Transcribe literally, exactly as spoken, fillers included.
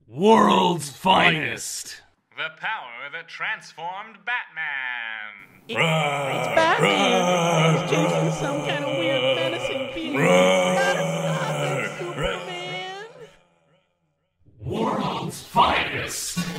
World's finest. The power that transformed Batman. It, it's Batman. He's chasing some kind of weird menacing being. Not, not Superman. World's finest.